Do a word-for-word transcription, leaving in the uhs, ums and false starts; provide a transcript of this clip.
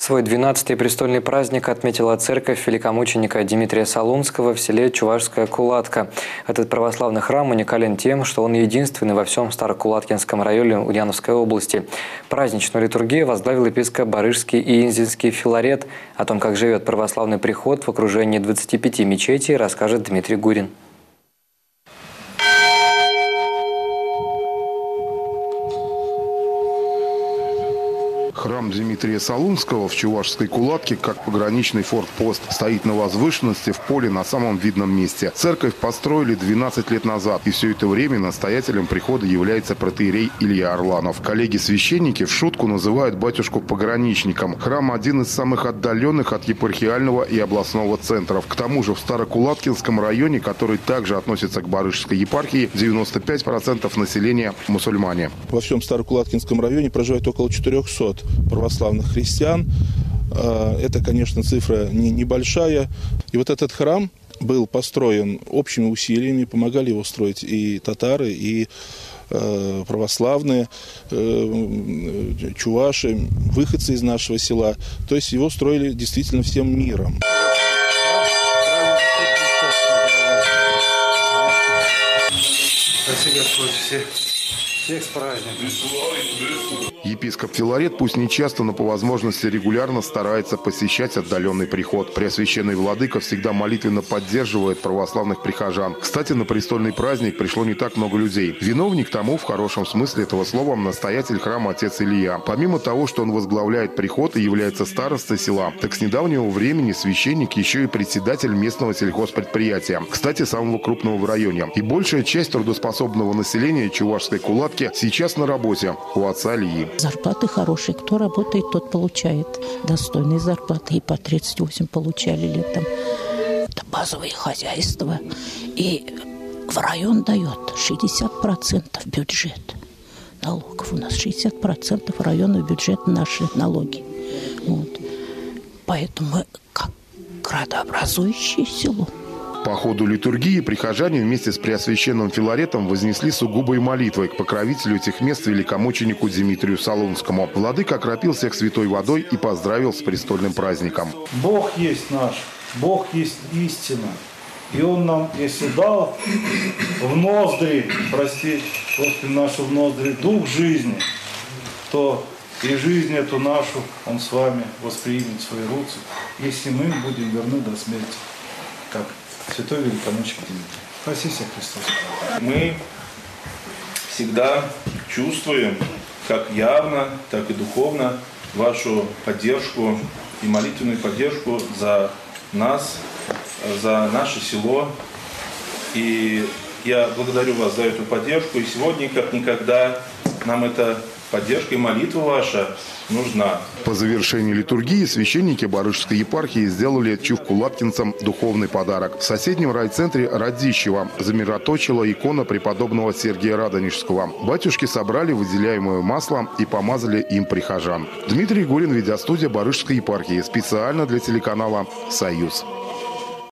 Свой двенадцатый престольный праздник отметила церковь великомученика Дмитрия Солунского в селе Чувашская Кулатка. Этот православный храм уникален тем, что он единственный во всем Старокулаткинском районе Ульяновской области. Праздничную литургию возглавил епископ Барышский и Инзинский Филарет. О том, как живет православный приход в окружении двадцати пяти мечетей, расскажет Дмитрий Гурин. Храм Дмитрия Солунского в Чувашской Кулатке, как пограничный форт-пост, стоит на возвышенности в поле на самом видном месте. Церковь построили двенадцать лет назад, и все это время настоятелем прихода является протоиерей Илья Орланов. Коллеги-священники в шутку называют батюшку пограничником. Храм один из самых отдаленных от епархиального и областного центров. К тому же в Старокулаткинском районе, который также относится к Барышской епархии, девяносто пять процентов населения мусульмане. Во всем Старокулаткинском районе проживает около четырёхсот православных христиан. Это, конечно, цифра не небольшая. И вот этот храм был построен общими усилиями, помогали его строить и татары, и православные, чуваши, выходцы из нашего села. То есть его строили действительно всем миром. Спасибо, Господь, всех, всех с праздником. Епископ Филарет пусть не часто, но по возможности регулярно старается посещать отдаленный приход. Преосвященный владыка всегда молитвенно поддерживает православных прихожан. Кстати, на престольный праздник пришло не так много людей. Виновник тому, в хорошем смысле этого слова, настоятель храма отец Илья. Помимо того, что он возглавляет приход и является старостой села, так с недавнего времени священник еще и председатель местного сельхозпредприятия. Кстати, самого крупного в районе. И большая часть трудоспособного населения Чувашской Кулатки сейчас на работе у отца Ильи. Зарплаты хорошие. Кто работает, тот получает достойные зарплаты. И по тридцать восемь получали летом. Это базовые хозяйства. И в район дает шестьдесят процентов бюджет налогов. У нас шестьдесят процентов районного бюджета наши налоги. Вот. Поэтому мы как градообразующее село. По ходу литургии прихожане вместе с преосвященным Филаретом вознесли сугубой молитвой к покровителю этих мест великомученику Дмитрию Солунскому. Владыка окропил всех святой водой и поздравил с престольным праздником. Бог есть наш, Бог есть истина. И Он нам, если дал в ноздри, прости, Господи, нашу в ноздри, дух жизни, то и жизнь эту нашу Он с вами воспримет в свои руки, если мы будем верны до смерти, как святой великомученик Дмитрий. Спаси всех, Христос. Мы всегда чувствуем, как явно, так и духовно, вашу поддержку и молитвенную поддержку за нас, за наше село. И я благодарю вас за эту поддержку. И сегодня, как никогда, нам эта поддержка и молитва ваша нужна. По завершении литургии священники Барышской епархии сделали чувкулаткинцам духовный подарок. В соседнем райцентре Радищева замироточила икона преподобного Сергия Радонежского. Батюшки собрали выделяемое масло и помазали им прихожан. Дмитрий Гурин, видеостудия Барышской епархии, специально для телеканала «Союз».